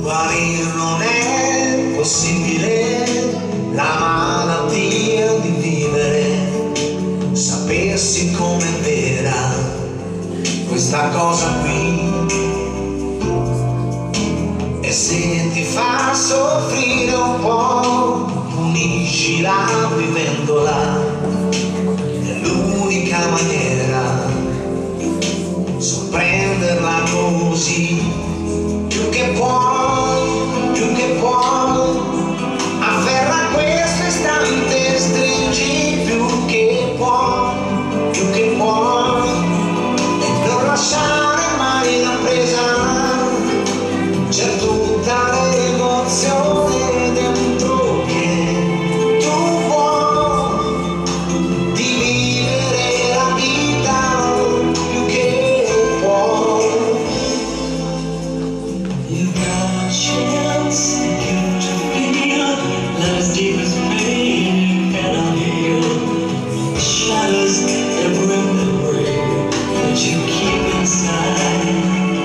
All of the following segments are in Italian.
guarir non è possibile, la malattia di vivere, sapersi com'è vera questa cosa qui. E se ti fa soffrire un po', puniscila vivendola, è l'unica maniera, sorprenderla così, più che puoi, afferra questo istante, stringi più che puoi, e non lasciare mai la presa, c'è tutta l'emozione dentro che tu vuoi, di vivere la vita più che puoi. You got a chance, you to feel love as deep as pain you cannot heal. The shadows every memory that you keep inside.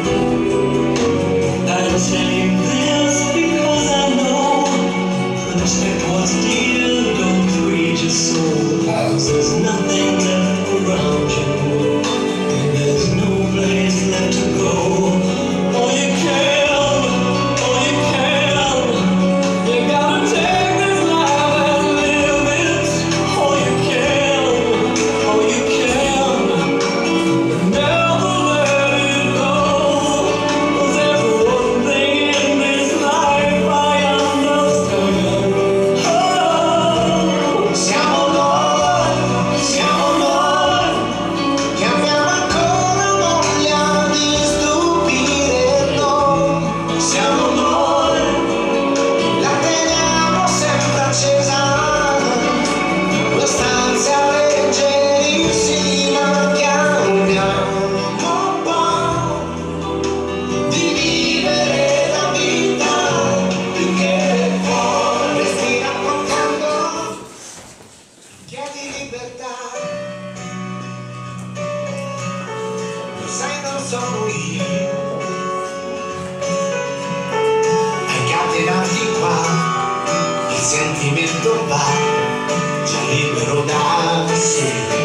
I tell you this because I know, protect what's dear, don't treat your soul. There's nothing left around you, there's no place left to go. Oh, you can, oh, you can, you gotta take this life and live it. Oh, you can, never let it go. There's one thing in this life I understand. Oh, Siamo noi, che abbiamo ancora voglia di stupire noi. Siamo noi, la teniamo sempre accesa, quest'ansia leggerissima che abbiamo un po' di vivere la vita più che puoi. Respira profondo, chiedi libertà, lo sai non sono io a incatenarti qua, il sentimento va già libero da sé.